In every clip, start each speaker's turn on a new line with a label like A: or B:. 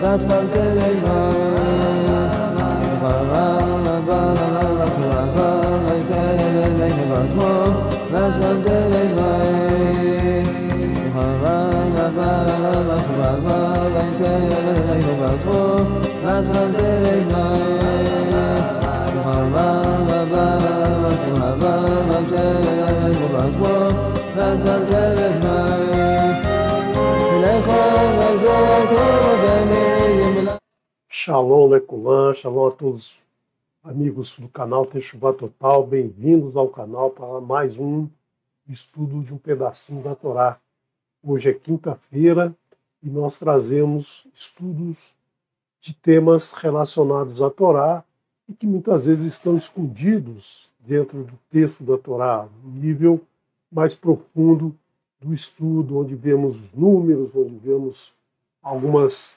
A: Shalom, Leculan, shalom a todos amigos do canal Techuvá Total, bem-vindos ao canal para mais um estudo de um pedacinho da Torá. Hoje é quinta-feira e nós trazemos estudos de temas relacionados à Torá e que muitas vezes estão escondidos dentro do texto da Torá, no nível mais profundo do estudo, onde vemos os números, onde vemos algumas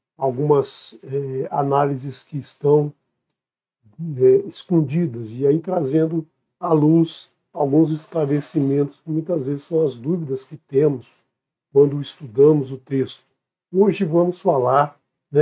A: análises que estão escondidas, e aí trazendo à luz alguns esclarecimentos que muitas vezes são as dúvidas que temos quando estudamos o texto. Hoje vamos falar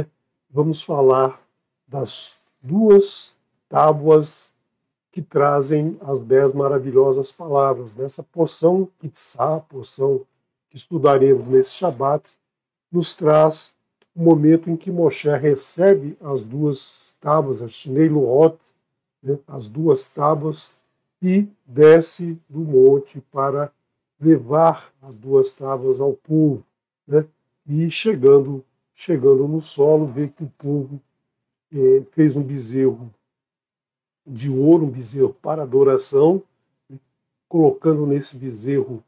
A: das duas tábuas que trazem as 10 maravilhosas palavras. Nessa porção Kitzá, porção que estudaremos nesse Shabat, nos traz o momento em que Moshe recebe as duas tábuas, a Shnei Luhot, as duas tábuas, e desce do monte para levar as duas tábuas ao povo. E chegando no solo, vê que o povo fez um bezerro de ouro, um bezerro para adoração, colocando nesse bezerro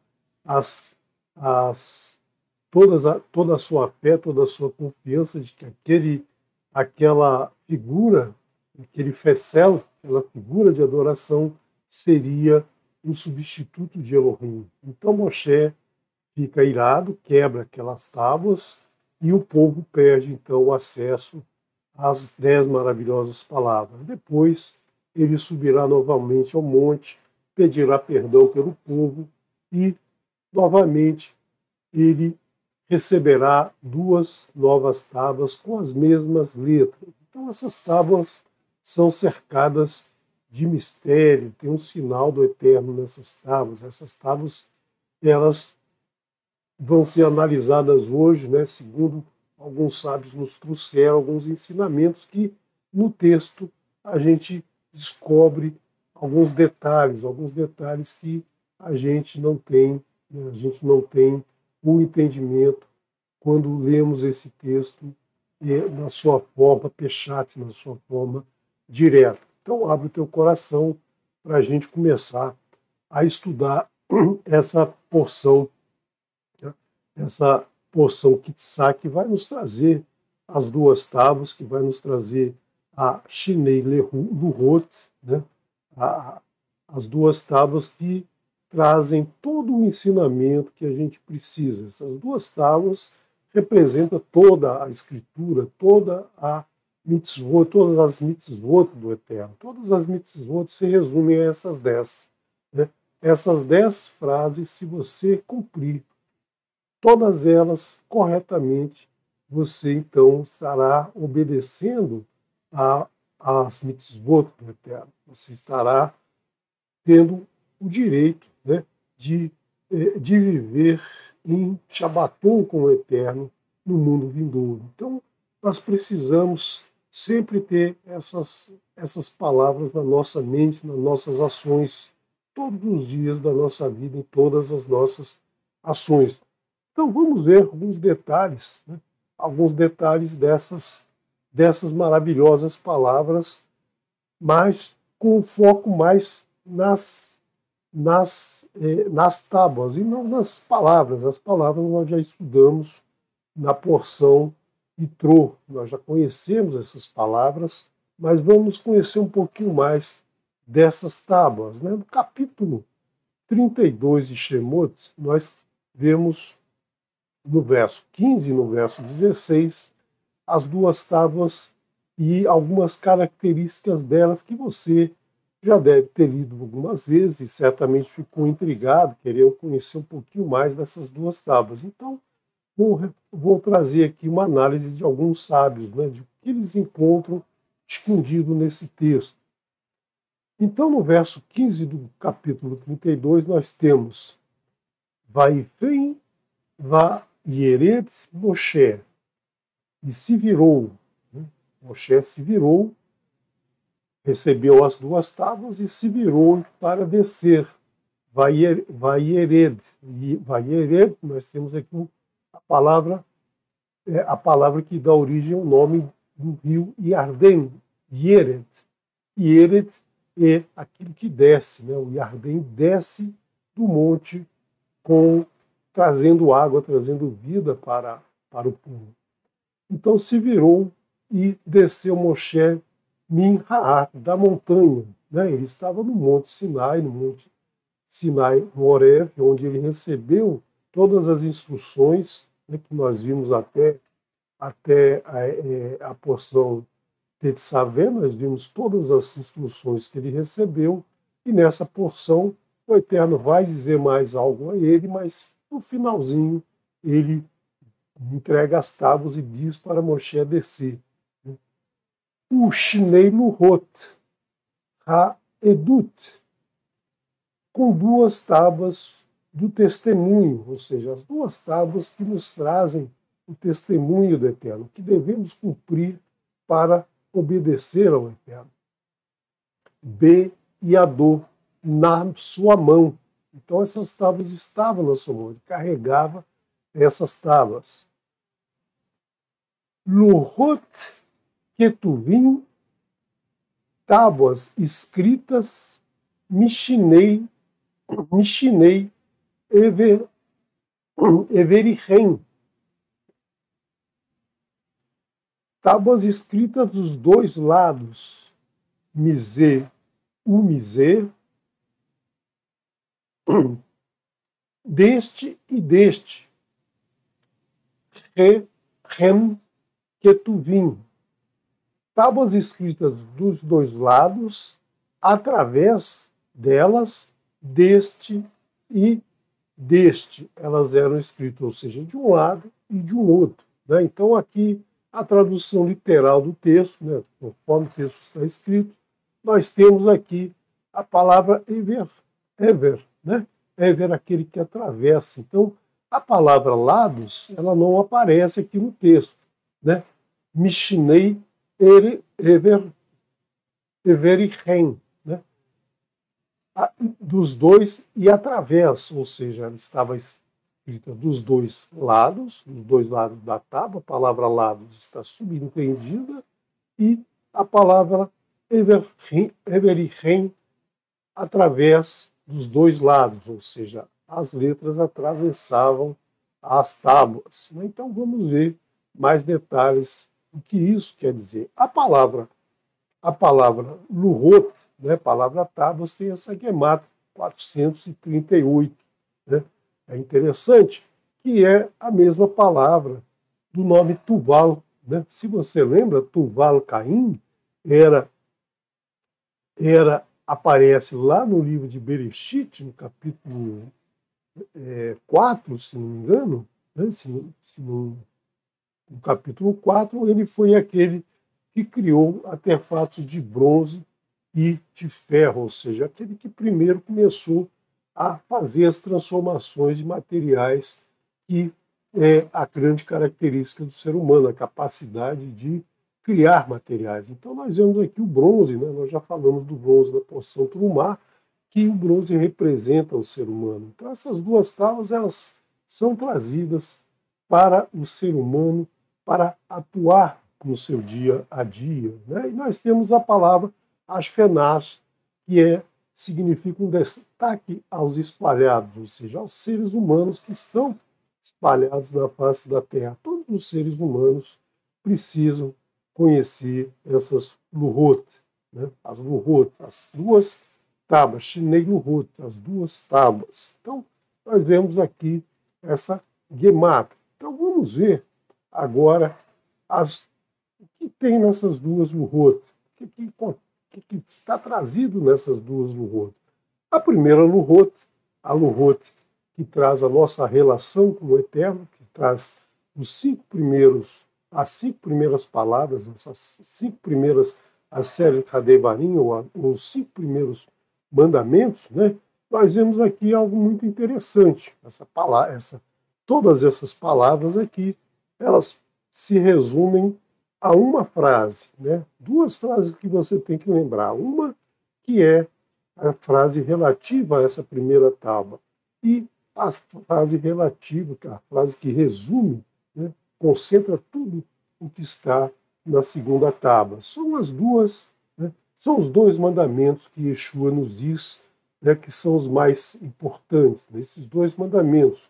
A: toda a sua fé, toda a sua confiança de que aquela figura, aquele fecel, aquela figura de adoração seria um substituto de Elohim. Então Moshe fica irado, quebra aquelas tábuas e o povo perde então o acesso às 10 maravilhosas palavras. Depois ele subirá novamente ao monte, pedirá perdão pelo povo e novamente ele receberá duas novas tábuas com as mesmas letras. Então essas tábuas são cercadas de mistério, tem um sinal do Eterno nessas tábuas. Essas tábuas, elas vão ser analisadas hoje, segundo alguns sábios nos trouxeram alguns ensinamentos que no texto a gente descobre alguns detalhes que a gente não tem o entendimento quando lemos esse texto na sua forma Peshat, na sua forma direta. Então abre o teu coração para a gente começar a estudar essa porção Kitzá, que vai nos trazer as duas tábuas, que vai nos trazer a Shnei Luhot, as duas tábuas que trazem todo o ensinamento que a gente precisa. Essas duas tábuas representam toda a Escritura, todas as mitzvot do Eterno. Todas as mitzvot se resumem a essas 10. Essas 10 frases, se você cumprir todas elas corretamente, você então estará obedecendo às mitzvot do Eterno. Você estará tendo o direito de viver em Shabbaton com o Eterno no mundo vindouro. Então, nós precisamos sempre ter essas palavras na nossa mente, nas nossas ações, todos os dias da nossa vida, em todas as nossas ações. Então, vamos ver alguns detalhes dessas maravilhosas palavras, mas com foco mais nas tábuas e não nas palavras. As palavras nós já estudamos na porção Itrô, nós já conhecemos essas palavras, mas vamos conhecer um pouquinho mais dessas tábuas. No capítulo 32 de Shemot, nós vemos no verso 15 e no verso 16 as duas tábuas e algumas características delas que você já deve ter lido algumas vezes e certamente ficou intrigado, querendo conhecer um pouquinho mais dessas duas tábuas. Então, vou trazer aqui uma análise de alguns sábios, né, de o que eles encontram escondido nesse texto. Então, no verso 15 do capítulo 32, nós temos Vaifem Vayered Moshe, e se virou, né? Moshe se virou, recebeu as duas tábuas e se virou para descer. Vayered, nós temos aqui a palavra que dá origem ao nome do rio Yarden, Yered. Yered é aquilo que desce, né? O Yarden desce do monte trazendo água, trazendo vida para o povo. Então se virou e desceu Moshe Minhaar, da montanha. Né? Ele estava no Monte Sinai, no Horeb, onde ele recebeu todas as instruções, né, que nós vimos até a porção Tetzavé, nós vimos todas as instruções que ele recebeu, e nessa porção o Eterno vai dizer mais algo a ele, mas no finalzinho ele entrega as tábuas e diz para Moshe descer. O Shnei Luhot Ha-Edut, com duas tábuas do testemunho, ou seja, as duas tábuas que nos trazem o testemunho do Eterno, que devemos cumprir para obedecer ao Eterno. B e Adô, na sua mão. Então essas tábuas estavam na sua mão, ele carregava essas tábuas. Luhot Ketuvim, tábuas escritas, Mishinei Everichem, tábuas escritas dos dois lados, Mizê, deste e deste, Rem Ketuvim, tábuas escritas dos dois lados, através delas, deste e deste. Elas eram escritas, ou seja, de um lado e de um outro. Né? Então, aqui, a tradução literal do texto, né, conforme o texto está escrito, nós temos aqui a palavra ever, né? Ever, aquele que atravessa. Então, a palavra lados, ela não aparece aqui no texto. Né? Mishinei Everichem, né? Dos dois e através, ou seja, ela estava escrita dos dois lados da tábua, a palavra lados está subentendida, e a palavra Everichem através dos dois lados, ou seja, as letras atravessavam as tábuas. Então vamos ver mais detalhes o que isso quer dizer. A palavra Luhot, né, a palavra tábuas, tem essa gemátria 438. Né? É interessante que é a mesma palavra do nome Tuval. Né? Se você lembra, Tuval Caim aparece lá no livro de Bereshit, no capítulo 4, se não me engano, né? No capítulo 4, ele foi aquele que criou artefatos de bronze e de ferro, ou seja, aquele que primeiro começou a fazer as transformações de materiais, que é a grande característica do ser humano, a capacidade de criar materiais. Então nós vemos aqui o bronze, né? Nós já falamos do bronze da porção Trumá, que o bronze representa o ser humano. Então essas duas tábuas, elas são trazidas para o ser humano para atuar no seu dia a dia. Né? E nós temos a palavra Ashkenaz, que significa um destaque aos espalhados, ou seja, aos seres humanos que estão espalhados na face da Terra. Todos os seres humanos precisam conhecer essas Luhot, né? As Luhot, as duas tábuas, Shnei Luhot, as duas tábuas. Então, nós vemos aqui essa gemátria. Então, vamos ver agora o que tem nessas duas Luhot, o que está trazido nessas duas Luhot. A primeira Luhot, a Luhot que traz a nossa relação com o Eterno, que traz as 5 primeiras palavras, essas 5 primeiras, a série Kadevarim, ou os 5 primeiros mandamentos, né, nós vemos aqui algo muito interessante. Todas essas palavras aqui, elas se resumem a uma frase, né? 2 frases que você tem que lembrar. Uma que é a frase relativa a essa primeira tábua e a frase relativa, a frase que resume, né, concentra tudo o que está na segunda tábua. São as duas, né, são os 2 mandamentos que Yeshua nos diz, né, que são os mais importantes. Esses 2 mandamentos,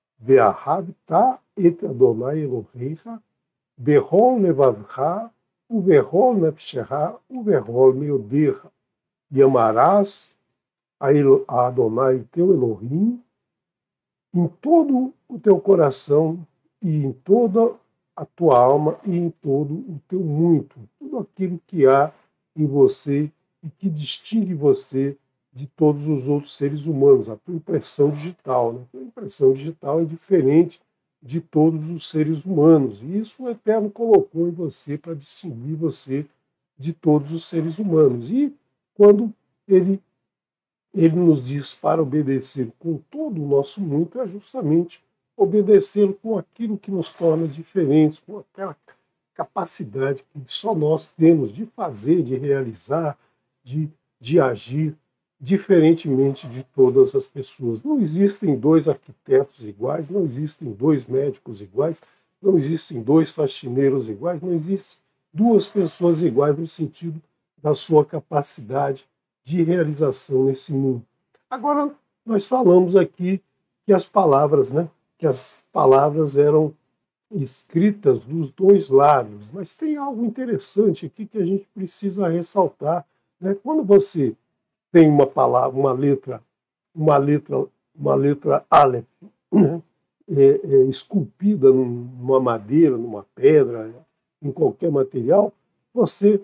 A: Ve'ahavta et Adonai Elohecha, Behol levavcha, uverol nefshecha, uverol meodecha. E amarás a Adonai, teu Elohim, em todo o teu coração e em toda a tua alma e em todo o teu muito. Tudo aquilo que há em você e que distingue você de todos os outros seres humanos. A tua impressão digital, né? A tua impressão digital é diferente de todos os seres humanos. E isso o Eterno colocou em você para distinguir você de todos os seres humanos. E quando ele nos diz para obedecer com todo o nosso muito, é justamente obedecer com aquilo que nos torna diferentes, com aquela capacidade que só nós temos de fazer, de realizar, de agir diferentemente de todas as pessoas. Não existem 2 arquitetos iguais, não existem 2 médicos iguais, não existem 2 faxineiros iguais, não existem 2 pessoas iguais no sentido da sua capacidade de realização nesse mundo. Agora, nós falamos aqui que as palavras, né, que as palavras eram escritas dos 2 lados, mas tem algo interessante aqui que a gente precisa ressaltar, né? Quando você tem uma palavra, uma letra Aleph, né, esculpida numa madeira, numa pedra, em qualquer material, você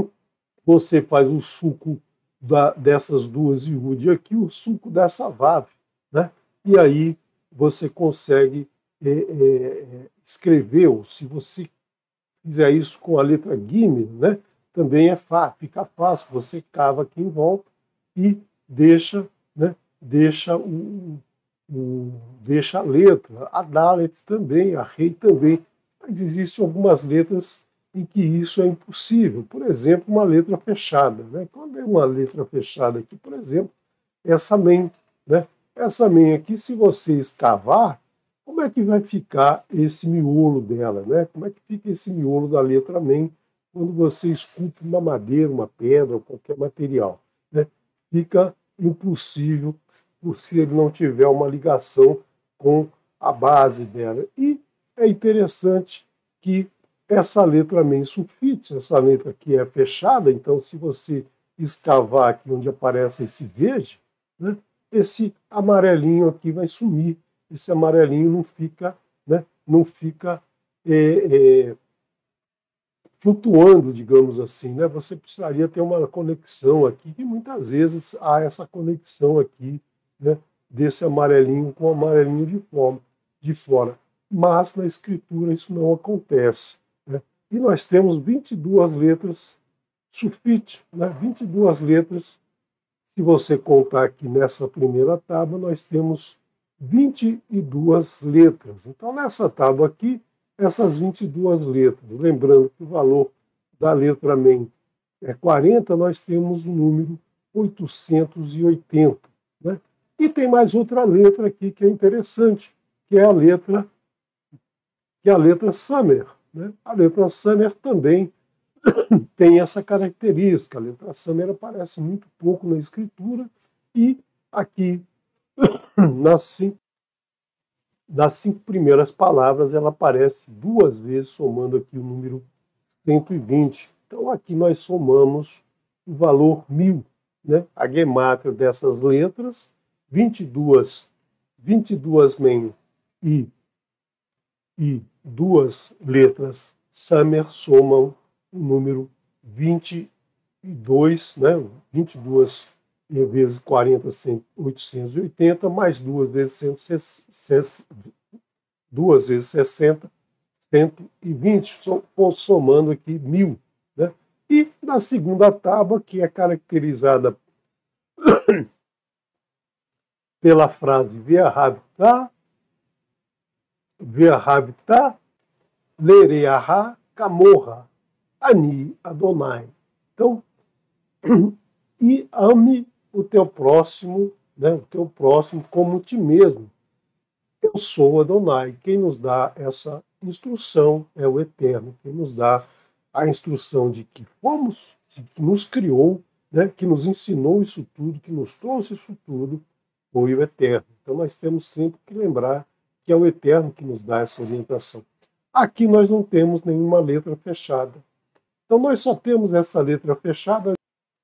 A: faz o suco dessas 2 Yud aqui, o suco dessa Vav, né? E aí você consegue escrever, ou se você fizer isso com a letra Gimel, né, também fica fácil, você cava aqui em volta e deixa, né, deixa a letra, a Dalet também, a Rei também, mas existem algumas letras em que isso é impossível. Por exemplo, uma letra fechada, né? Quando é uma letra fechada aqui, por exemplo, essa Men, né? Essa Men aqui, se você escavar, como é que vai ficar esse miolo dela, né? Como é que fica esse miolo da letra Men quando você esculpe uma madeira, uma pedra, ou qualquer material, né? Fica impossível se ele não tiver uma ligação com a base dela. E é interessante que essa letra Men sulfite, essa letra aqui é fechada, então se você escavar aqui onde aparece esse verde, né, esse amarelinho aqui vai sumir. Esse amarelinho não fica, né, não fica flutuando, digamos assim, né? Você precisaria ter uma conexão aqui, e muitas vezes há essa conexão aqui, né, desse amarelinho com o amarelinho de fora. Mas na escritura isso não acontece, né? E nós temos 22 letras sulfite, né? 22 letras. Se você contar aqui nessa primeira tábua, nós temos 22 letras. Então, nessa tábua aqui, essas 22 letras, lembrando que o valor da letra Men é 40, nós temos o número 880. Né? E tem mais outra letra aqui que é interessante, que é a letra Samer. Né? A letra Samer também tem essa característica. A letra Samer aparece muito pouco na escritura e aqui nas 5 primeiras palavras ela aparece 2 vezes, somando aqui o número 120. Então aqui nós somamos o valor 1000, né? A gemátria dessas letras, 22 Men e 2 letras Samer somam o número 22, né? 22 vezes 40, 880, mais 2 vezes 60, 120, somando aqui 1000. Né? E na segunda tábua, que é caracterizada pela frase Ve'ahavta lereaha kamorra ani Adonai. Então, e ame o teu próximo, né, o teu próximo como ti mesmo. Eu sou Adonai. Quem nos dá essa instrução é o Eterno. Quem nos dá a instrução de que fomos, de que nos criou, né, que nos ensinou isso tudo, que nos trouxe isso tudo, foi o Eterno. Então nós temos sempre que lembrar que é o Eterno que nos dá essa orientação. Aqui nós não temos nenhuma letra fechada. Então nós só temos essa letra fechada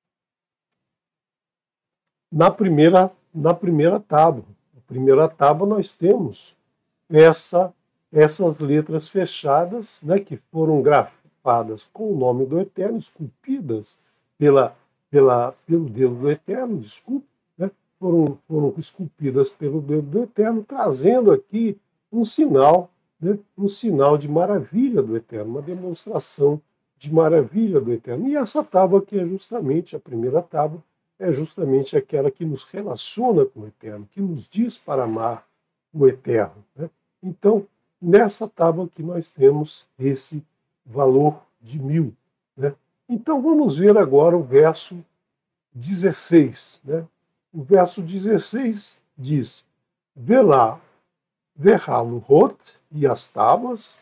A: na primeira tábua. Na primeira tábua nós temos essas letras fechadas, né, que foram grafadas com o nome do Eterno, esculpidas pelo dedo do Eterno, desculpe, né, foram esculpidas pelo dedo do Eterno, trazendo aqui um sinal, né, um sinal de maravilha do Eterno, uma demonstração de maravilha do Eterno. E essa tábua aqui é justamente a primeira tábua, é justamente aquela que nos relaciona com o Eterno, que nos diz para amar o Eterno. Né? Então, nessa tábua aqui nós temos esse valor de 1000. Né? Então, vamos ver agora o verso 16. Né? O verso 16 diz: Velá, Verhaluhot, e as tábuas,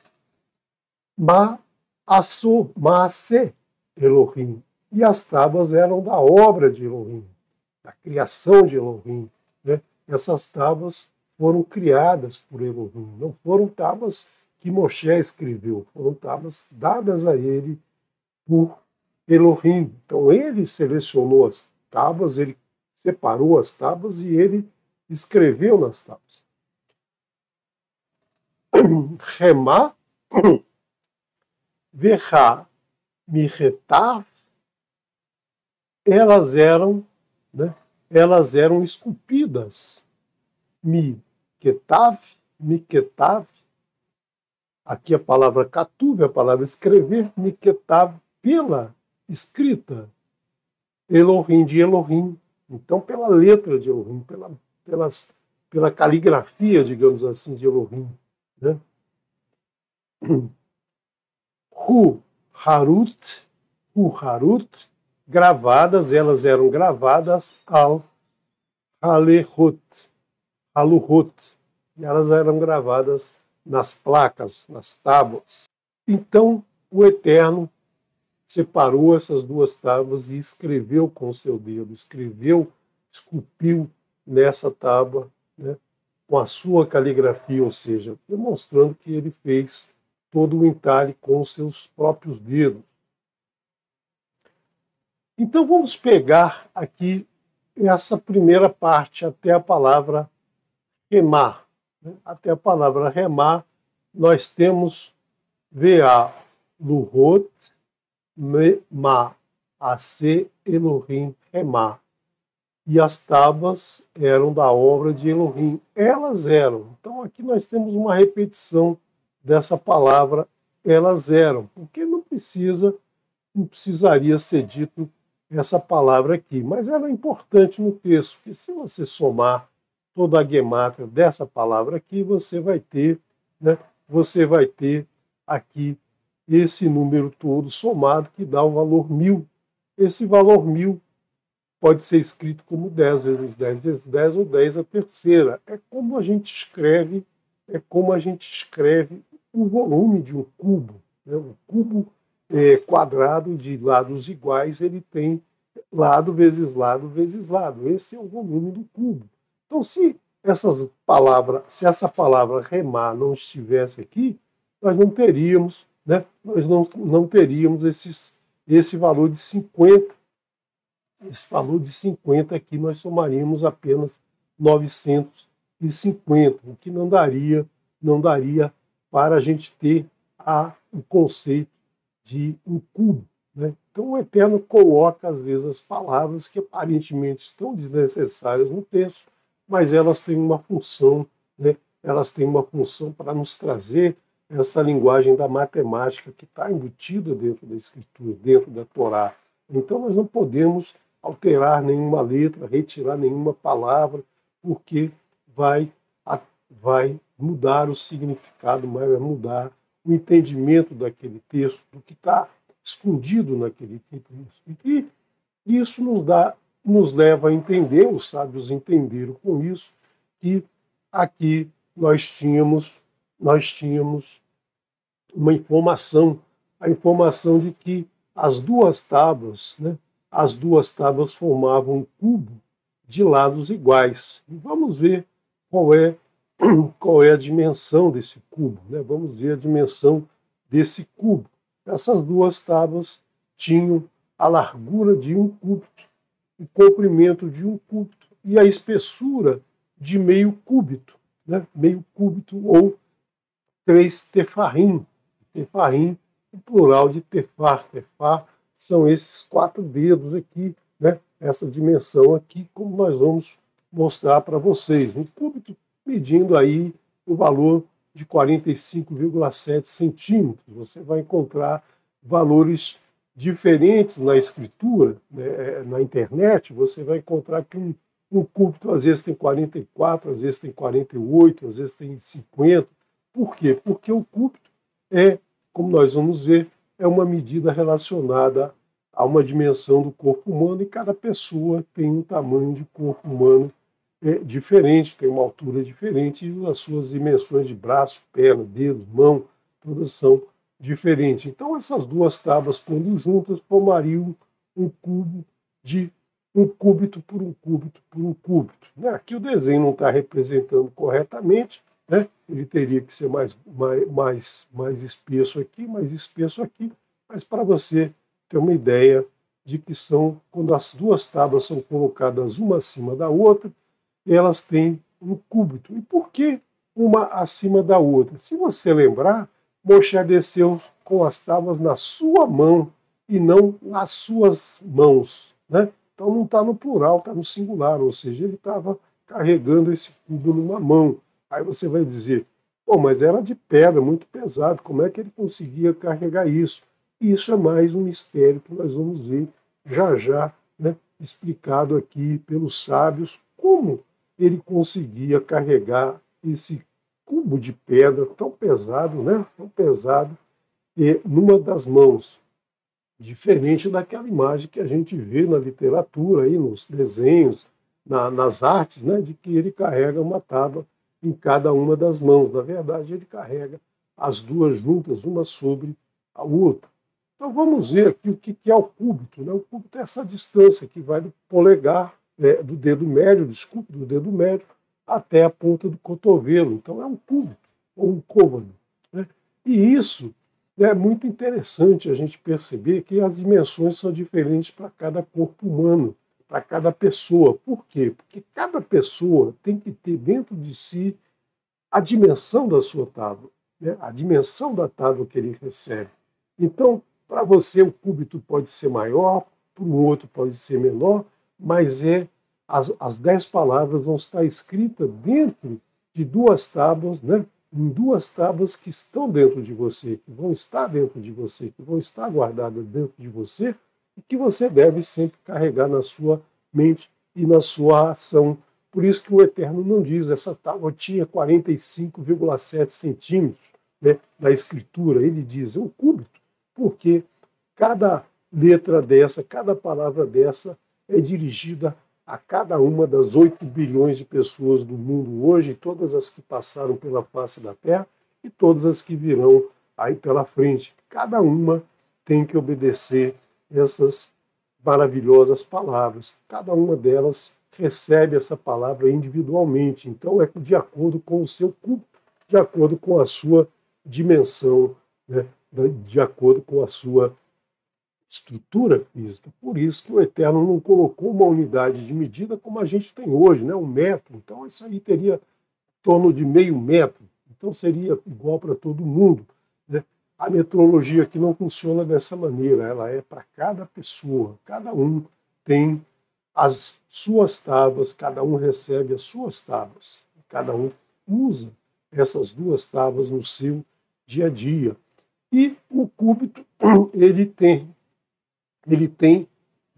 A: Maase Elohim. E as tábuas eram da obra de Elohim, da criação de Elohim. Né? Essas tábuas foram criadas por Elohim, não foram tábuas que Moshe escreveu, foram tábuas dadas a ele por Elohim. Então ele selecionou as tábuas, ele separou as tábuas e ele escreveu nas tábuas. Remá, Verá, Miretav, elas eram esculpidas. Miketav, aqui a palavra katuv, a palavra escrever, Miketav, pela escrita, Elohim, de Elohim. Então, pela letra de Elohim, pela caligrafia, digamos assim, de Elohim. Né? Hu Harut, gravadas, elas eram gravadas ao Haluhot, e elas eram gravadas nas placas, nas tábuas. Então, o Eterno separou essas duas tábuas e escreveu com o seu dedo, esculpiu nessa tábua, né, com a sua caligrafia, ou seja, demonstrando que ele fez todo o entalhe com os seus próprios dedos. Então vamos pegar aqui essa primeira parte até a palavra remá. Até a palavra remá, nós temos Ve'aluhot, Maase Elohim remá. E as tábuas eram da obra de Elohim. Elas eram. Então aqui nós temos uma repetição dessa palavra, elas eram, porque não precisaria ser dito essa palavra aqui, mas ela é importante no texto, porque se você somar toda a gemátria dessa palavra aqui, você vai ter aqui esse número todo somado que dá o valor 1000. Esse valor 1000 pode ser escrito como 10 vezes 10 vezes 10 ou 10 a terceira. É como a gente escreve o volume de um cubo. Né? Um cubo quadrado de lados iguais, ele tem lado vezes lado vezes lado. Esse é o volume do cubo. Então, se essa palavra remá não estivesse aqui, nós não teríamos, né? Nós não teríamos esse valor de 50. Esse valor de 50 aqui nós somaríamos apenas 950, o que não daria para a gente ter o conceito de um cubo. Né? Então o Eterno coloca, às vezes, as palavras que aparentemente estão desnecessárias no texto, mas elas têm uma função, né? Elas têm uma função para nos trazer essa linguagem da matemática que está embutida dentro da Escritura, dentro da Torá. Então nós não podemos alterar nenhuma letra, retirar nenhuma palavra, porque vai, vai mudar o significado, vai mudar o entendimento daquele texto, do que está escondido naquele texto. E isso nos leva a entender, os sábios entenderam com isso, que aqui nós tínhamos uma informação, a informação de que as duas tábuas formavam um cubo de lados iguais. E vamos ver qual é a dimensão desse cubo, né? Vamos ver a dimensão desse cubo. Essas duas tábuas tinham a largura de um cúbito, o comprimento de um cúbito e a espessura de meio cúbito, né? Meio cúbito ou 3 tefarim. Tefarim, o plural de tefar. Tefar são esses 4 dedos aqui, né? Essa dimensão aqui, como nós vamos mostrar para vocês. Um cúbito medindo aí o valor de 45,7 centímetros. Você vai encontrar valores diferentes na escritura, né? Na internet, você vai encontrar que um cúbito às vezes tem 44, às vezes tem 48, às vezes tem 50. Por quê? Porque o cúbito como nós vamos ver, é uma medida relacionada a uma dimensão do corpo humano e cada pessoa tem um tamanho de corpo humano diferente, tem uma altura diferente e as suas dimensões de braço, perna, dedo, mão, todas são diferentes. Então essas duas tábuas, quando juntas, formariam um cubo de um cúbito por um cúbito por um cúbito. Aqui o desenho não está representando corretamente, né? Ele teria que ser mais espesso aqui, mas para você ter uma ideia de que são, quando as duas tábuas são colocadas uma acima da outra, elas têm um cúbito. E por que uma acima da outra? Se você lembrar, Moshe desceu com as tábuas na sua mão e não nas suas mãos, né? Então não está no plural, está no singular, ou seja, ele estava carregando esse cubo numa mão. Aí você vai dizer, mas era de pedra, muito pesado, como é que ele conseguia carregar isso? E isso é mais um mistério que nós vamos ver já, né, explicado aqui pelos sábios, como ele conseguia carregar esse cubo de pedra tão pesado, né, numa das mãos, diferente daquela imagem que a gente vê na literatura, aí, nos desenhos, nas artes, né, de que ele carrega uma tábua em cada uma das mãos. Na verdade, ele carrega as duas juntas, uma sobre a outra. Então vamos ver aqui o que é o cúbito, né? O cúbito é essa distância que vai do polegar, do dedo médio, do dedo médio, até a ponta do cotovelo. Então é um cúbito, ou um côvado, né? E isso é muito interessante a gente perceber que as dimensões são diferentes para cada corpo humano, para cada pessoa. Por quê? Porque cada pessoa tem que ter dentro de si a dimensão da sua tábua, né? A dimensão da tábua que ele recebe. Então, para você, o cúbito pode ser maior, para o outro pode ser menor, mas as 10 palavras vão estar escritas dentro de duas tábuas, né? Em duas tábuas que estão dentro de você, que vão estar dentro de você, que vão estar guardadas dentro de você e que você deve sempre carregar na sua mente e na sua ação. Por isso que o Eterno não diz, essa tábua tinha 45,7 centímetros, né, na Escritura. Ele diz, é um cúbito, porque cada letra dessa, cada palavra dessa é dirigida a cada uma das 8 bilhões de pessoas do mundo hoje, todas as que passaram pela face da Terra e todas as que virão aí pela frente. Cada uma tem que obedecer essas maravilhosas palavras. Cada uma delas recebe essa palavra individualmente. Então é de acordo com o seu culto, de acordo com a sua dimensão, né? De acordo com a sua estrutura física. Por isso que o Eterno não colocou uma unidade de medida como a gente tem hoje, né? 1 metro. Então isso aí teria em torno de meio metro. Então seria igual para todo mundo, né? A metrologia aqui não funciona dessa maneira. Ela é para cada pessoa. Cada um tem as suas tábuas, cada um recebe as suas tábuas. Cada um usa essas duas tábuas no seu dia a dia. E o cúbito, ele tem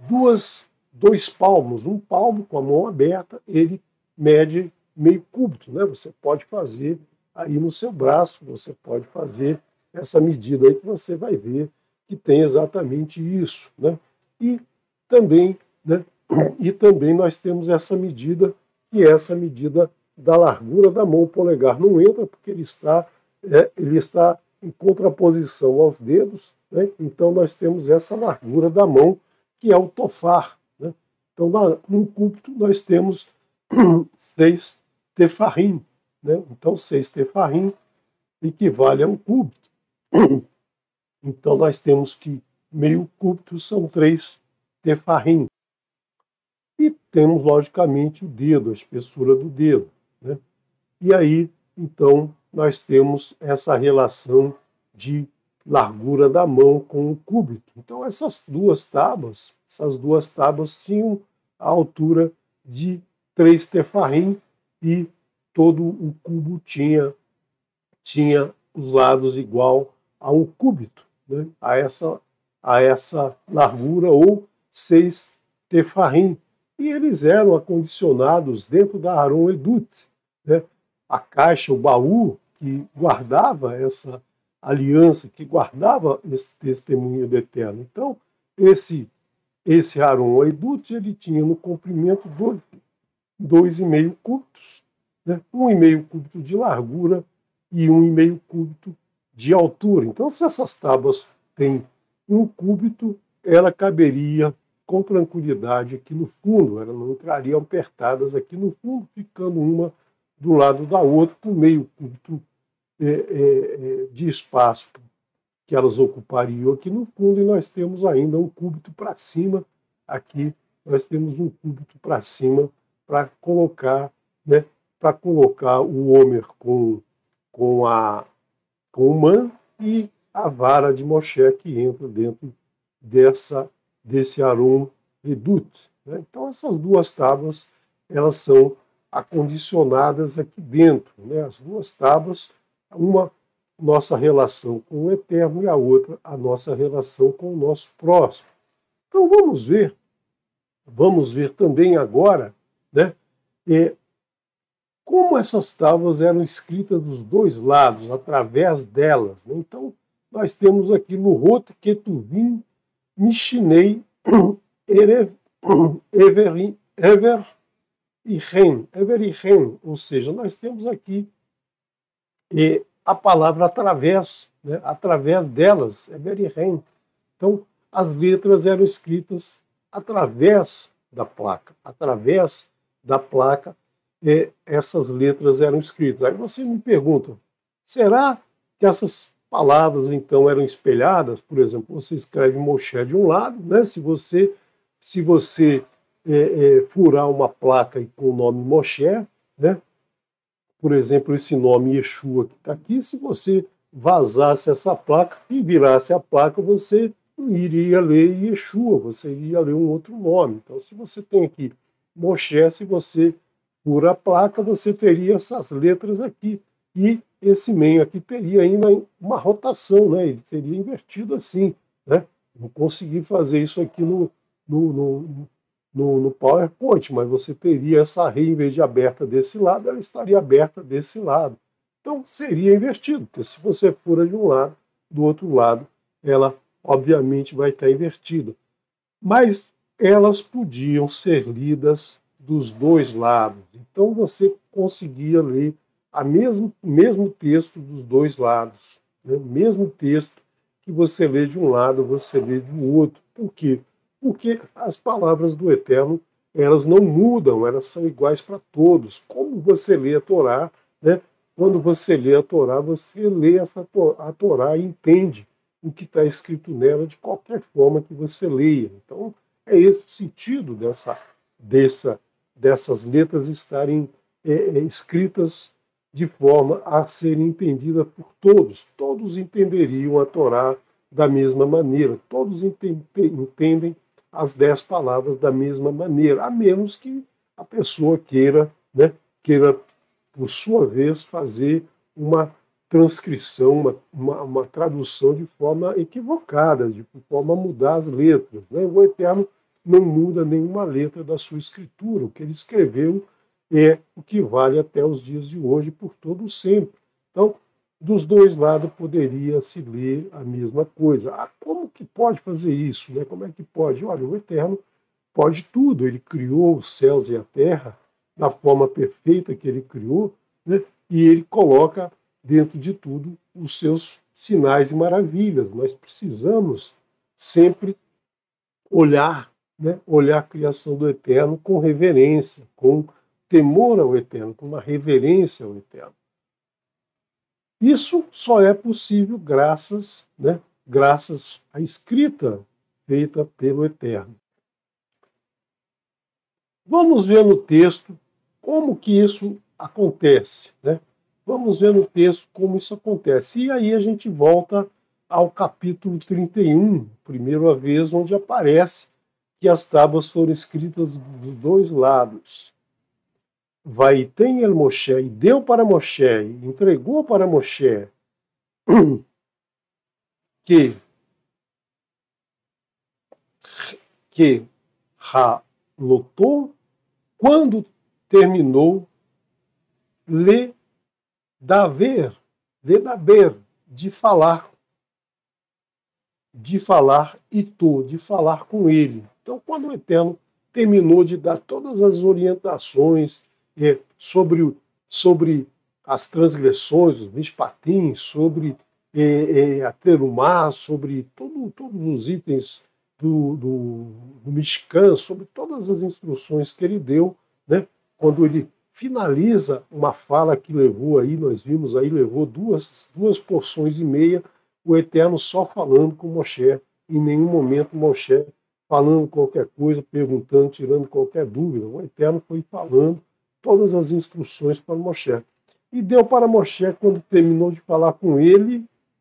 A: dois palmos. Um palmo com a mão aberta, ele mede meio cúbito, né? Você pode fazer aí no seu braço, você pode fazer essa medida aí que você vai ver que tem exatamente isso, né? E também, né? E também nós temos essa medida, que é essa medida da largura da mão. O polegar não entra porque ele está em contraposição aos dedos, né? Então nós temos essa largura da mão, que é o tofar, né? Então, no cúbito, nós temos 6 tefarrim, né? Então, 6 tefarrim equivale a um cúbito. Então, nós temos que meio cúbito são 3 tefarrim. E temos, logicamente, o dedo, a espessura do dedo, né? E aí, então, nós temos essa relação de largura da mão com o cúbito. Então, essas duas tábuas tinham a altura de 3 tefarrim e todo o cubo tinha os lados igual a um cúbito, né? a essa largura, ou 6 tefarrim. E eles eram acondicionados dentro da Aron Edut, né? A caixa, o baú que guardava essa aliança, que guardava esse testemunho do Eterno. Então, esse Aron Edut, ele tinha no comprimento 2,5 cúbitos, né? 1,5 cúbito de largura e 1,5 cúbito de altura. Então, se essas tábuas têm 1 cúbito, ela caberia com tranquilidade aqui no fundo, elas não entrariam apertadas aqui no fundo, ficando uma do lado da outra, com meio cúbito de espaço que elas ocupariam aqui no fundo, e nós temos ainda um cúbito para cima, aqui nós temos um cúbito para cima para colocar, né, o Homer com o Man e a vara de Moshe que entra dentro desse Aron Edut, né? Então essas duas tábuas, elas são acondicionadas aqui dentro, né? As duas tábuas, uma nossa relação com o Eterno e a outra a nossa relação com o nosso próximo. Então vamos ver também agora, né, como essas tábuas eram escritas dos dois lados, através delas, né? Então nós temos aqui Luhot Ketuvim Mishinei Ever e Ren, ou seja, nós temos aqui a palavra através, né, através delas, Ever e Ren. Então, as letras eram escritas através da placa, essas letras eram escritas. Aí você me pergunta, será que essas palavras, então, eram espelhadas? Por exemplo, você escreve Moshe de um lado, né? Se você furar uma placa com o nome Moshe, né? Por exemplo, esse nome Yeshua que está aqui, se você vazasse essa placa e virasse a placa, você não iria ler Yeshua, você iria ler um outro nome. Então, se você tem aqui Moshe, se você fura a placa, você teria essas letras aqui. E esse meio aqui teria ainda uma rotação, né? Ele seria invertido assim, né? Não consegui fazer isso aqui no PowerPoint, mas você teria essa rei, em vez de aberta desse lado, ela estaria aberta desse lado. Então seria invertido, porque se você fura de um lado, do outro lado, ela obviamente vai estar invertida. Mas elas podiam ser lidas dos dois lados. Então você conseguia ler mesmo texto dos dois lados, né? Mesmo texto que você lê de um lado, você lê do outro. Por quê? Porque as palavras do Eterno, elas não mudam, elas são iguais para todos. Como você lê a Torá, né? Quando você lê a Torá, você lê a Torá e entende o que está escrito nela de qualquer forma que você leia. Então, é esse o sentido dessas letras estarem escritas de forma a serem entendidas por todos. Todos entenderiam a Torá da mesma maneira, todos entendem as 10 palavras da mesma maneira, a menos que a pessoa queira, por sua vez, fazer uma transcrição, uma tradução de forma equivocada, de forma a mudar as letras, né? O Eterno não muda nenhuma letra da sua escritura. O que ele escreveu é o que vale até os dias de hoje, por todo o sempre. Então, dos dois lados poderia se ler a mesma coisa. Ah, como que pode fazer isso? Né? Como é que pode? Olha, o Eterno pode tudo. Ele criou os céus e a terra da forma perfeita que ele criou, né? E ele coloca dentro de tudo os seus sinais e maravilhas. Nós precisamos sempre olhar, né? Olhar a criação do Eterno com reverência, com temor ao Eterno, com uma reverência ao Eterno. Isso só é possível graças, né, graças à escrita feita pelo Eterno. Vamos ver no texto como que isso acontece, né? Vamos ver no texto como isso acontece. E aí a gente volta ao capítulo 31, primeira vez, onde aparece que as tábuas foram escritas dos dois lados. Vaitem el Moshe, e deu para Moshe, e entregou para Moshe, que Halotô, quando terminou Ledaber, de falar de falar com ele. Então, quando o Eterno terminou de dar todas as orientações sobre as transgressões, os mishpatim, sobre a terumá, sobre todos os itens do Mishkan, sobre todas as instruções que ele deu, né? Quando ele finaliza uma fala que levou aí, nós vimos aí, levou duas porções e meia, o Eterno só falando com Moshe, em nenhum momento Moshe falando qualquer coisa, perguntando, tirando qualquer dúvida. O Eterno foi falando todas as instruções para Moshe. E deu para Moshe, quando terminou de falar com ele,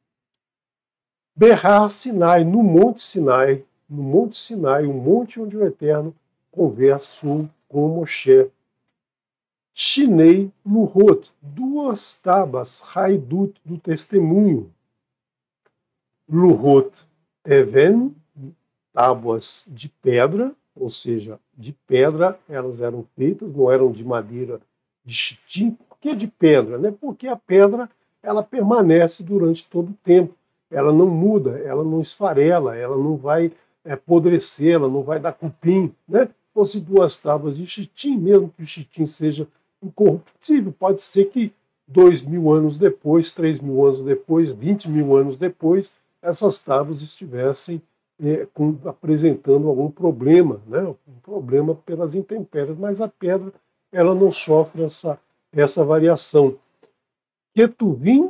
A: berrar Sinai, no Monte Sinai, o monte onde o Eterno conversou com Moshe. Shinei Luhot, duas tábuas, Haidut, do testemunho. Luhot Even, tábuas de pedra, ou seja, de pedra elas eram feitas, não eram de madeira de chitim. Por que de pedra? Né? Porque a pedra ela permanece durante todo o tempo, ela não muda, ela não esfarela, ela não vai apodrecer, ela não vai dar cupim. Né? Se fosse duas tábuas de chitim, mesmo que o chitim seja incorruptível, pode ser que 2.000 anos depois, 3.000 anos depois, 20.000 anos depois, essas tábuas estivessem apresentando algum problema, né? Um problema pelas intempéries, mas a pedra ela não sofre essa variação. Ketuvim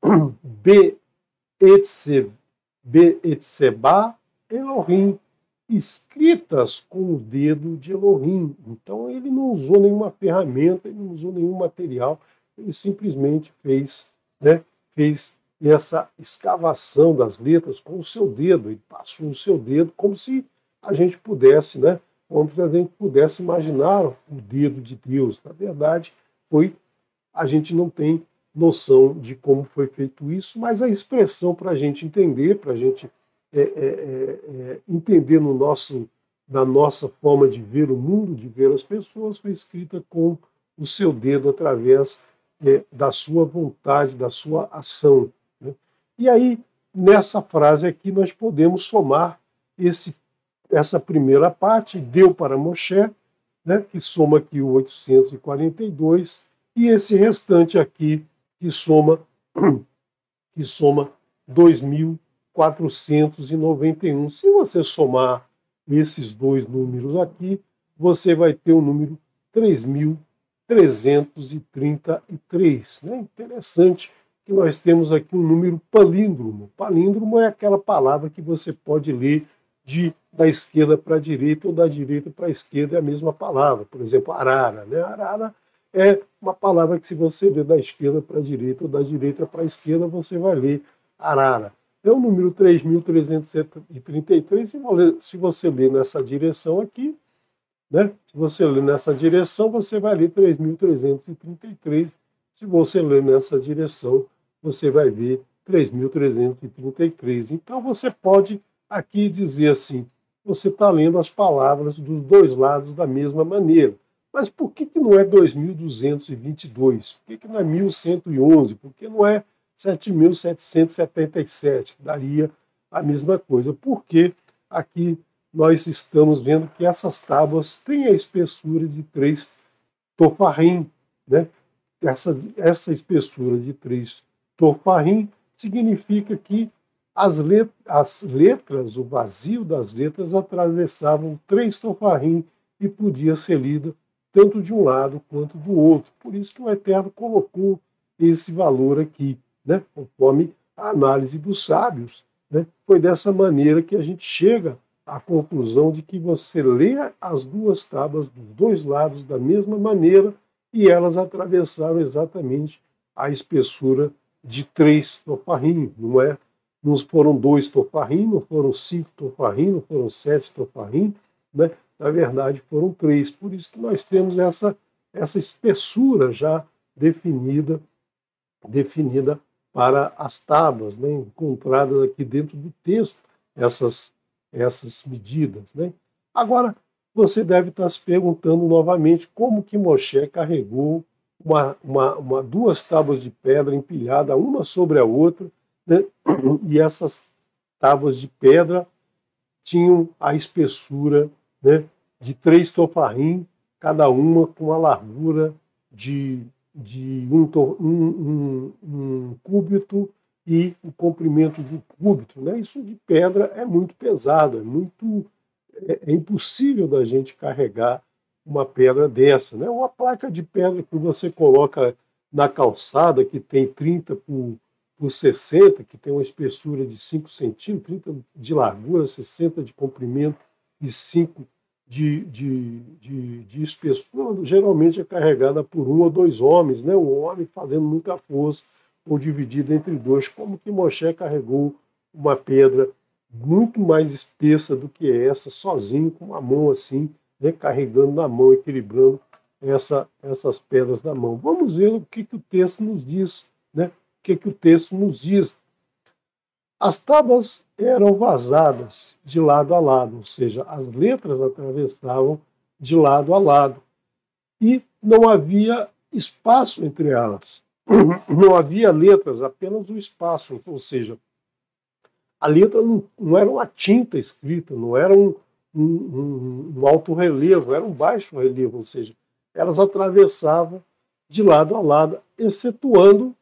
A: Be'etzeba Elohim, escritas com o dedo de Elohim. Então ele não usou nenhuma ferramenta, ele não usou nenhum material, ele simplesmente fez essa escavação das letras com o seu dedo, ele passou o seu dedo como se a gente pudesse, né, como se a gente pudesse imaginar o dedo de Deus. Na verdade, a gente não tem noção de como foi feito isso, mas a expressão para a gente entender, para a gente entender na nossa forma de ver o mundo, de ver as pessoas, foi escrita com o seu dedo através da sua vontade, da sua ação. Né? E aí, nessa frase aqui, nós podemos somar essa primeira parte, deu para Moshe, né, que soma aqui o 842, e esse restante aqui, que soma 2.491. Se você somar esses dois números aqui, você vai ter o número 3.333. Né? Interessante que nós temos aqui um número palíndromo. Palíndromo é aquela palavra que você pode ler da esquerda para a direita ou da direita para a esquerda, é a mesma palavra. Por exemplo, arara. Né? Arara é uma palavra que, se você ler da esquerda para a direita ou da direita para a esquerda, você vai ler arara. É o número 3.333. Se você ler nessa direção aqui, né? Se você ler nessa direção, você vai ler 3.333. Se você ler nessa direção, você vai ver 3.333. Então você pode aqui dizer assim, você está lendo as palavras dos dois lados da mesma maneira. Mas por que não é 2.222? Por que não é 1.111? Por que não é 7.777? Que daria a mesma coisa. Porque aqui nós estamos vendo que essas tábuas têm a espessura de 3 tofarim, né? Essa espessura de 3 tofarim significa que as letras, o vazio das letras atravessavam 3 tofarim e podia ser lida tanto de um lado quanto do outro. Por isso que o Eterno colocou esse valor aqui, né? Conforme a análise dos sábios, né? Foi dessa maneira que a gente chega à conclusão de que você lê as duas tábuas dos dois lados da mesma maneira e elas atravessaram exatamente a espessura de 3 tofarim, não é? Não foram 2 tofarim, não foram 5 tofarim, não foram 7 tofarim, né? Na verdade foram 3. Por isso que nós temos essa espessura já definida para as tábuas, né? Encontradas aqui dentro do texto, essas medidas, né? Agora, você deve estar se perguntando novamente como que Moshe carregou duas tábuas de pedra empilhadas uma sobre a outra, né? E essas tábuas de pedra tinham a espessura, né, de 3 tofarim, cada uma com a largura de um cúbito e o comprimento de um cúbito, né? Isso de pedra é muito pesado, é impossível da gente carregar uma pedra dessa, né? Uma placa de pedra que você coloca na calçada, que tem 30 por 60, que tem uma espessura de 5 centímetros, 30 de largura, 60 de comprimento e 5 de espessura, geralmente é carregada por 1 ou 2 homens, né? Um homem fazendo muita força ou dividida entre 2. Como que Moshe carregou uma pedra muito mais espessa do que essa, sozinho, com uma mão assim, né? Carregando na mão, equilibrando essas pedras na mão. Vamos ver o que o texto nos diz, né? O que o texto nos diz. As tábuas eram vazadas de lado a lado, ou seja, as letras atravessavam de lado a lado. E não havia espaço entre elas. Não havia letras, apenas o espaço, ou seja, a letra não era uma tinta escrita, não era um alto relevo, era um baixo relevo, ou seja, elas atravessavam de lado a lado, excetuando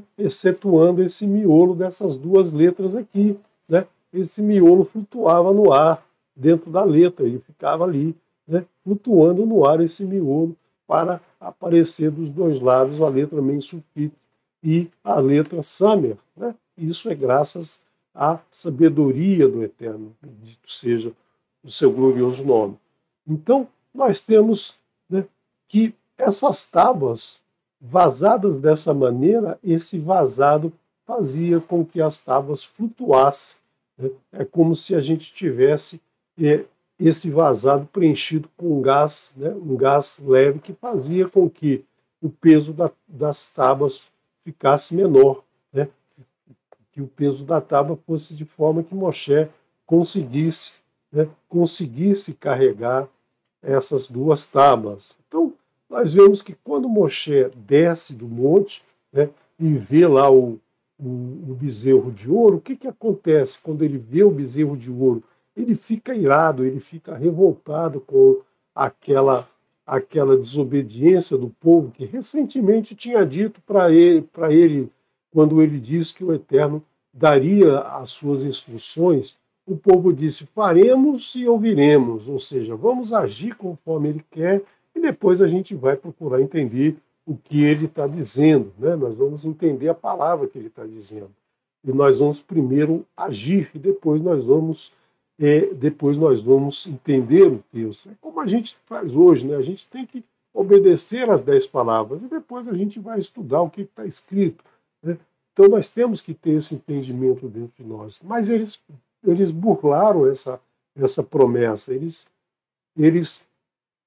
A: esse miolo dessas duas letras aqui, né? Esse miolo flutuava no ar dentro da letra, ele ficava ali, né? Flutuando no ar esse miolo para aparecer dos dois lados a letra Mensufit e a letra Samer, né? Isso é graças à sabedoria do Eterno, bendito seja o seu glorioso nome. Então, nós temos, né, que essas tábuas vazadas dessa maneira, esse vazado fazia com que as tábuas flutuassem, né? É como se a gente tivesse esse vazado preenchido com gás, né? Um gás leve que fazia com que o peso das tábuas ficasse menor, né? Que o peso da tábua fosse de forma que Moshe conseguisse, né, carregar essas duas tábuas. Então, nós vemos que quando Moshe desce do monte, né, e vê lá o bezerro de ouro, o que acontece quando ele vê o bezerro de ouro? Ele fica irado, ele fica revoltado com aquela desobediência do povo que recentemente tinha dito para ele, quando ele disse que o Eterno daria as suas instruções. O povo disse: faremos e ouviremos, ou seja, vamos agir conforme ele quer e depois a gente vai procurar entender o que ele está dizendo, né? Nós vamos entender a palavra que ele está dizendo. E nós vamos primeiro agir e depois nós vamos entender o texto. É como a gente faz hoje, né? A gente tem que obedecer às 10 palavras e depois a gente vai estudar o que está escrito, né? Então nós temos que ter esse entendimento dentro de nós. Mas eles burlaram essa promessa, eles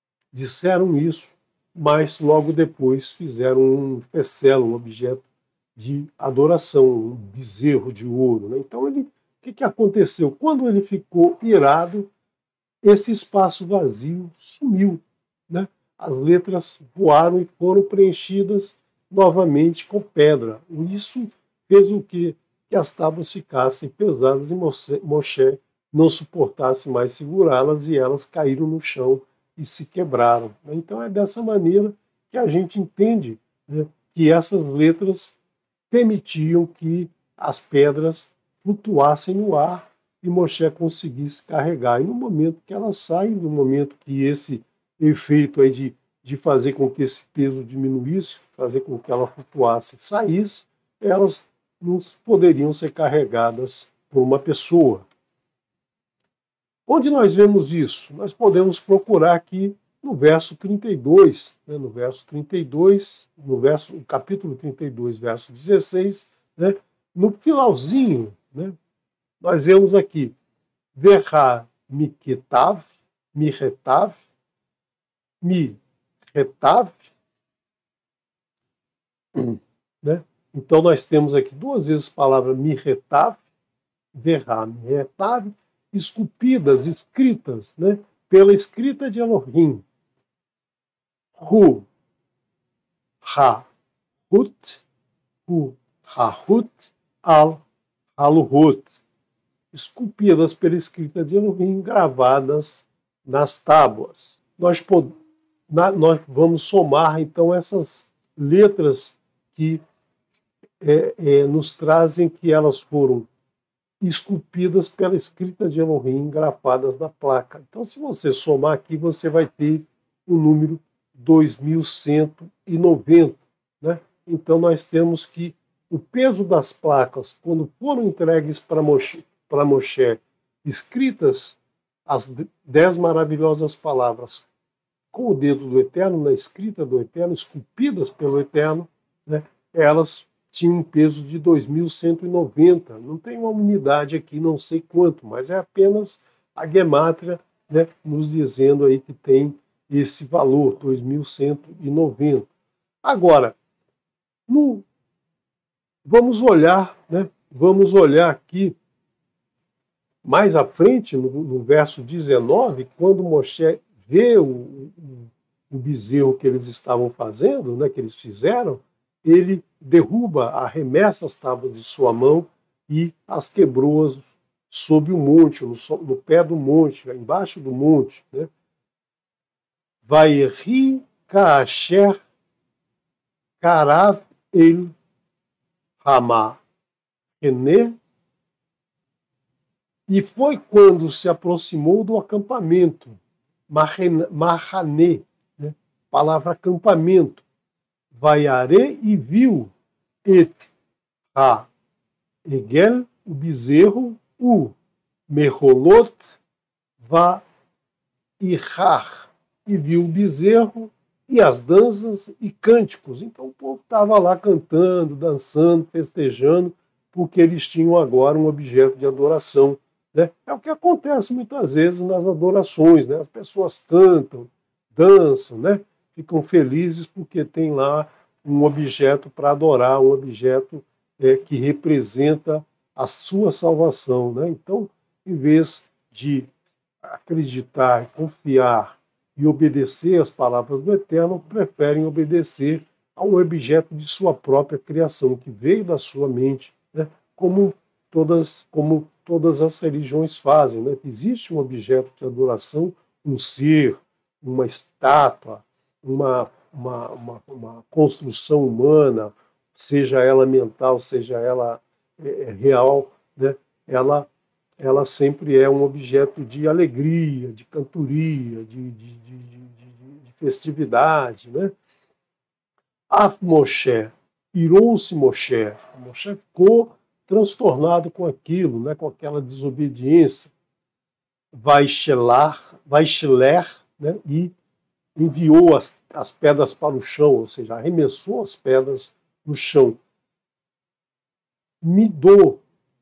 A: disseram isso, mas logo depois fizeram um fecelo, um objeto de adoração, um bezerro de ouro. Né? Então, o que aconteceu? Quando ele ficou irado, esse espaço vazio sumiu. Né? As letras voaram e foram preenchidas novamente com pedra. Isso fez o quê? Que as tábuas ficassem pesadas e Moshe não suportasse mais segurá-las e elas caíram no chão e se quebraram. Então é dessa maneira que a gente entende, né, que essas letras permitiam que as pedras flutuassem no ar e Moshe conseguisse carregar. E no momento que elas saem, no momento que esse efeito aí de fazer com que esse peso diminuísse, fazer com que ela flutuasse, saísse, elas não poderiam ser carregadas por uma pessoa. Onde nós vemos isso? Nós podemos procurar aqui no verso 32, né, no capítulo 32, verso 16, né, no finalzinho, né, nós vemos aqui, Verá Miketav, Miretav, Miretav, né? Então nós temos aqui duas vezes a palavra Miretav, Verá, Miretav, esculpidas, escritas, né, pela escrita de Elohim. Hu, Ha, Hut, Hu, Ha-hut, Al, Haluhut. Esculpidas pela escrita de Elohim, gravadas nas tábuas. Nós vamos somar, então, essas letras que nos trazem que elas foram esculpidas pela escrita de Elohim, gravadas na placa. Então, se você somar aqui, você vai ter o número 2190. Né? Então, nós temos que o peso das placas, quando foram entregues para Moshe, escritas as 10 maravilhosas palavras com o dedo do Eterno, na escrita do Eterno, esculpidas pelo Eterno, né, elas tinham um peso de 2190. Não tem uma unidade aqui, não sei quanto, mas é apenas a gemátria, né, nos dizendo aí que tem esse valor, 2190. Agora, vamos olhar aqui mais à frente, no verso 19, quando Moshe vê o bezerro que eles estavam fazendo, né, que eles fizeram, ele derruba, arremessa as tábuas de sua mão e as quebrou sob o monte, no pé do monte, embaixo do monte. Né? Vairi kaasher karav el Ramá Ené. E foi quando se aproximou do acampamento, Mahané, né? Palavra acampamento, Vaiare, e viu et ha egel, o bezerro, o merolot, va ihar, e viu o bezerro e as danças e cânticos. Então o povo estava lá cantando, dançando, festejando, porque eles tinham agora um objeto de adoração. Né? É o que acontece muitas vezes nas adorações. Né? As pessoas cantam, dançam, né? Ficam felizes porque tem lá um objeto para adorar, um objeto que representa a sua salvação. Né? Então, em vez de acreditar, confiar e obedecer às palavras do Eterno, preferem obedecer a um objeto de sua própria criação, que veio da sua mente, né? como todas as religiões fazem. Né? Existe um objeto de adoração, um ser, uma estátua, uma construção humana, seja ela mental, seja ela real, né? Ela sempre é um objeto de alegria, de cantoria, de festividade. Né? Af Moshe, irou-se Moshe. Moshe ficou transtornado com aquilo, né? Com aquela desobediência. Vaisheler, né? E enviou as pedras para o chão, ou seja, arremessou as pedras no chão. Midou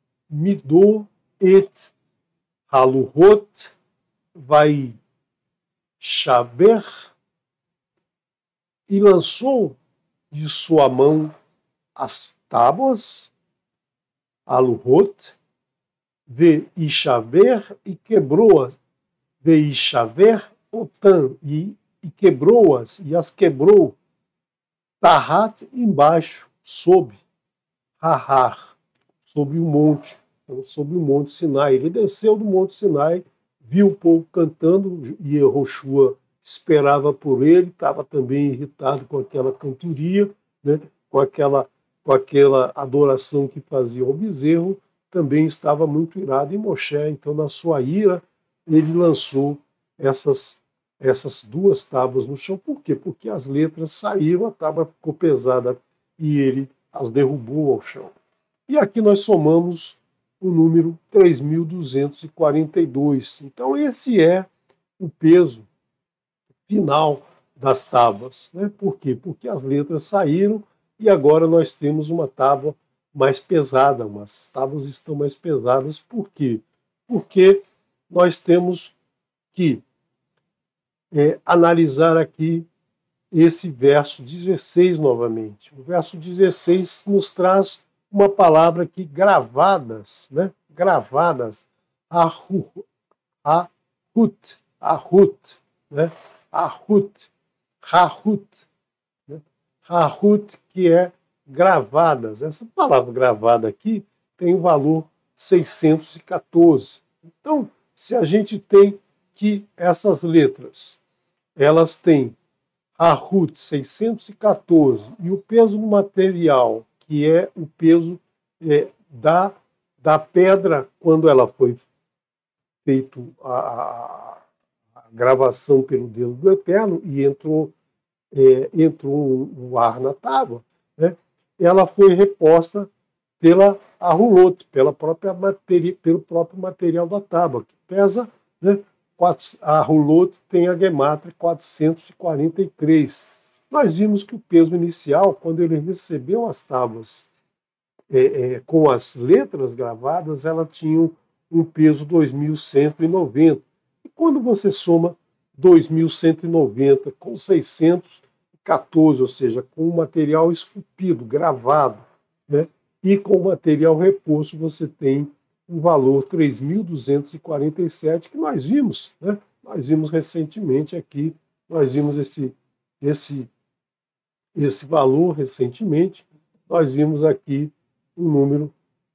A: et haluhot vai shaber, e lançou de sua mão as tábuas, aluhot, veishaver e quebrou-as, veishaver otan, e quebrou-as, e as quebrou, tahat, embaixo, sob, hahar, sobre o monte, então, sobre o monte Sinai. Ele desceu do monte Sinai, viu o povo cantando, e Yehoshua esperava por ele, estava também irritado com aquela cantoria, né, com aquela adoração que fazia ao bezerro, também estava muito irado em Moshe. Então, na sua ira, ele lançou essas duas tábuas no chão. Por quê? Porque as letras saíram, a tábua ficou pesada e ele as derrubou ao chão. E aqui nós somamos o número 3.242. Então, esse é o peso final das tábuas, né? Por quê? Porque as letras saíram e agora nós temos uma tábua mais pesada, as tábuas estão mais pesadas. Por quê? Porque nós temos que analisar aqui esse verso 16 novamente. O verso 16 nos traz uma palavra aqui, gravadas, né? Gravadas, ahut, né? Rahut, né? Rahut, que é gravadas. Essa palavra gravada aqui tem o valor 614. Então, se a gente tem que essas letras, elas têm Rahut 614 e o peso do material, que é o peso da pedra quando ela foi feita a gravação pelo dedo do Eterno e entrou o ar na tábua, né? Ela foi reposta pela arrulot, pelo próprio material da tábua, que pesa, né? A arrulot tem a gemátria 443. Nós vimos que o peso inicial, quando ele recebeu as tábuas com as letras gravadas, ela tinha um peso 2.190. E quando você soma 2.190 com 614, ou seja, com o material esculpido, gravado, né, e com o material reposto, você tem um valor 3.247, que nós vimos, né? Nós vimos recentemente aqui, nós vimos esse valor recentemente, nós vimos aqui o número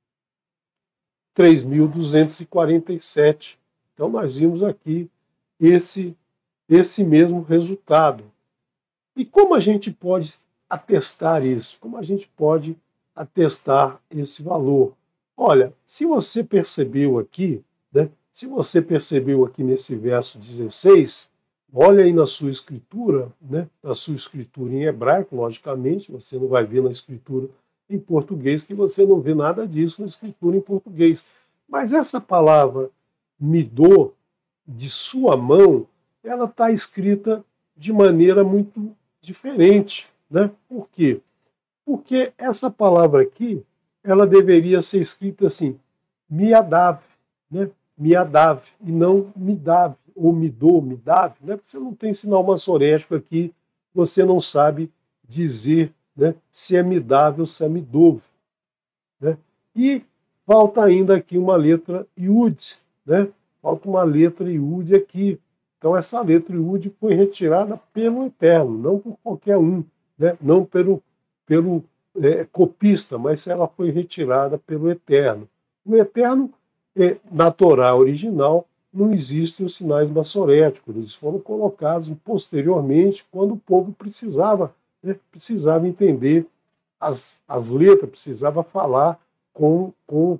A: 3.247. Então, nós vimos aqui esse mesmo resultado. E como a gente pode atestar isso? Como a gente pode atestar esse valor? Olha, se você percebeu aqui, né, se você percebeu aqui nesse verso 16, olha aí na sua escritura, né, na sua escritura em hebraico, logicamente, você não vai ver na escritura em português, que você não vê nada disso na escritura em português. Mas essa palavra midô, de sua mão, ela está escrita de maneira muito diferente, né? Por quê? Porque essa palavra aqui, ela deveria ser escrita assim, miadav, né? Miadav, e não midav, ou midô, midav, né? Porque você não tem sinal massorético aqui, você não sabe dizer, né, se é midav ou se é midov, né? E falta ainda aqui uma letra Yud, né? Falta uma letra Yud aqui. Então essa letra Yud foi retirada pelo Eterno, não por qualquer um, né? Não pelo copista, mas ela foi retirada pelo Eterno. O Eterno, na Torá original, não existem os sinais massoréticos, eles foram colocados posteriormente, quando o povo precisava, né, precisava entender as letras, precisava falar com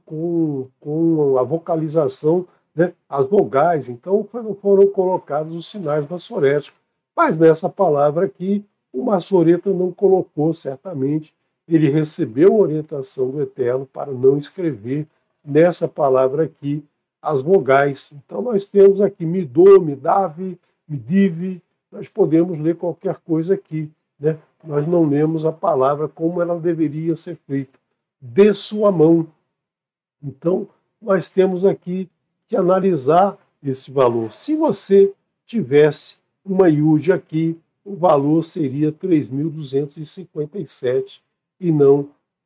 A: a vocalização, né, as vogais. Então foram colocados os sinais massoréticos. Mas nessa palavra aqui, o massoreta não colocou, certamente. Ele recebeu a orientação do Eterno para não escrever nessa palavra aqui as vogais. Então nós temos aqui midô, midav, midiv, nós podemos ler qualquer coisa aqui, né? Nós não lemos a palavra como ela deveria ser feita, de sua mão. Então nós temos aqui que analisar esse valor. Se você tivesse uma Yud aqui, o valor seria 3.257 e não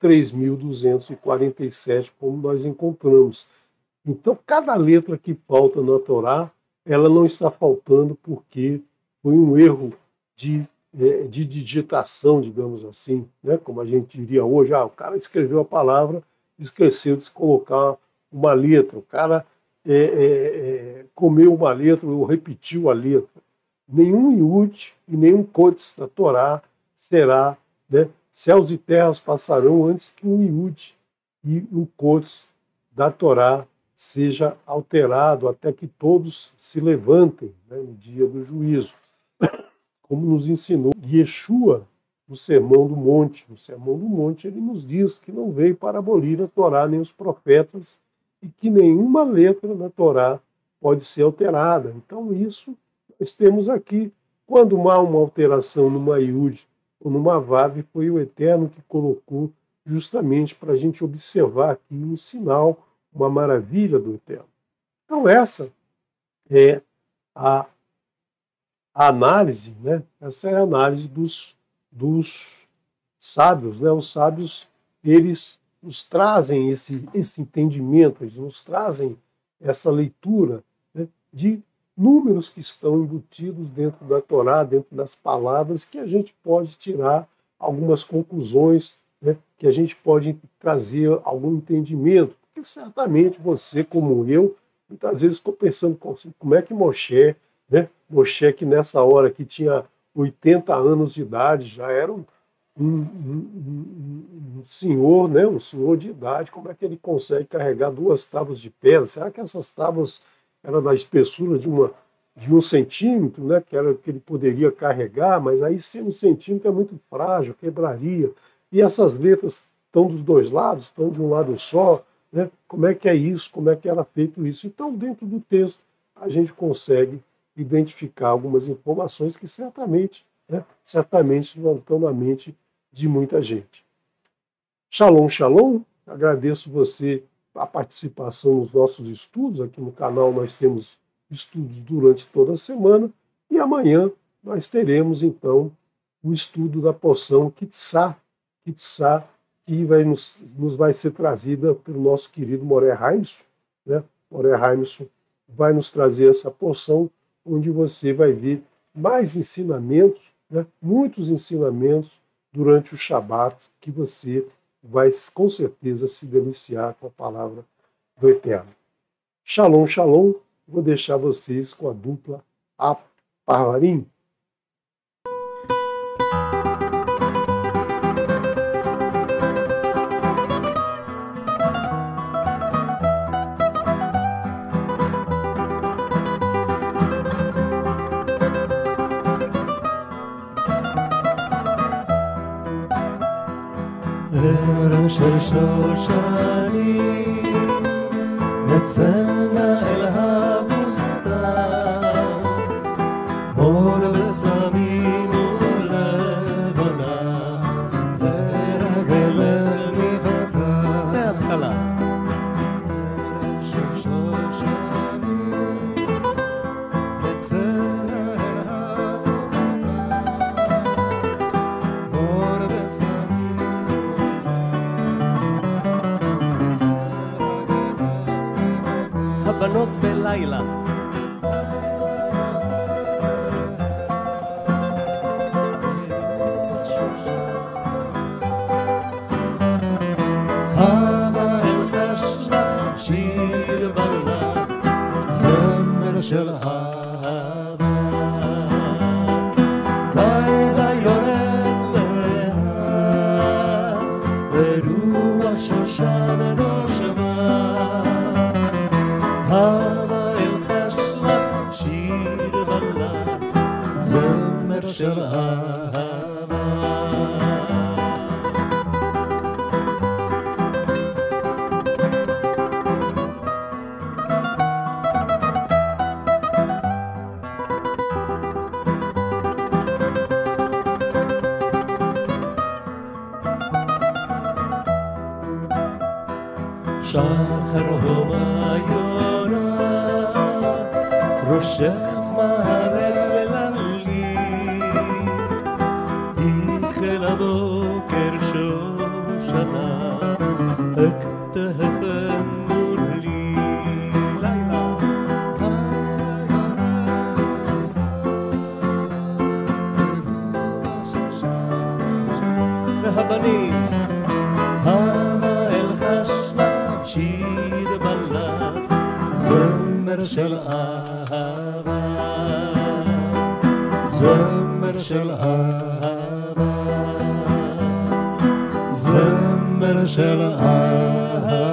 A: 3.247, como nós encontramos. Então, cada letra que falta na Torá, ela não está faltando porque foi um erro de digitação, digamos assim, né? Como a gente diria hoje, o cara escreveu a palavra, esqueceu de se colocar uma letra, o cara comeu uma letra ou repetiu a letra. Nenhum iud e nenhum codes da Torá será, né? Céus e terras passarão antes que um iud e um codes da Torá seja alterado até que todos se levantem, né, no dia do juízo. Como nos ensinou Yeshua no Sermão do Monte. No Sermão do Monte ele nos diz que não veio para abolir a Torá nem os profetas e que nenhuma letra da Torá pode ser alterada. Então isso nós temos aqui. Quando há uma alteração numa iud ou numa vav, foi o Eterno que colocou justamente para a gente observar aqui um sinal, uma maravilha do Eterno. Então essa é a análise, né? Essa é a análise dos sábios, né? Os sábios, eles nos trazem esse entendimento, eles nos trazem essa leitura, né, de números que estão embutidos dentro da Torá, dentro das palavras, que a gente pode tirar algumas conclusões, né, que a gente pode trazer algum entendimento, porque certamente você, como eu, muitas vezes ficou pensando como é que Moshe, né, Moshe que nessa hora que tinha 80 anos de idade, já era um senhor, né, um senhor de idade, como é que ele consegue carregar 2 tábuas de pedra? Será que essas tábuas eram da espessura de 1 centímetro, né, que era o que ele poderia carregar, mas aí se 1 centímetro é muito frágil, quebraria. E essas letras estão dos 2 lados, estão de um lado só, né? Como é que é isso? Como é que era feito isso? Então, dentro do texto, a gente consegue identificar algumas informações que certamente, né, certamente não estão na mente de muita gente. Shalom, shalom. Agradeço você a participação nos nossos estudos. Aqui no canal nós temos estudos durante toda a semana e amanhã nós teremos então o estudo da porção Kitzá, que nos vai ser trazida pelo nosso querido Moré Haimson, né? Moré Haimson vai nos trazer essa porção onde você vai ver mais ensinamentos, né? Muitos ensinamentos durante o Shabat, que você vai com certeza se deliciar com a palavra do Eterno. Shalom, shalom. Vou deixar vocês com a dupla Aparvarim.
B: ערב של שושנים נצאנה אל הבוסתן מור ושמים ולבונה לרגל מיבתה מההתחלה ערב של שושנים נצאנה אל הבוסתן מור ושמים הבנות בלילה הבה אלחש לך שיר בלד זמר של אהבה לילה יורד לאט ורוח שושן נושבה הבה אלחש לך שיר בלד זמר של אהבה שחר הומה יונה ראשך מערב לי החל הבוקר שושנה אהבה, זמר של אהבה, זמר של אהבה.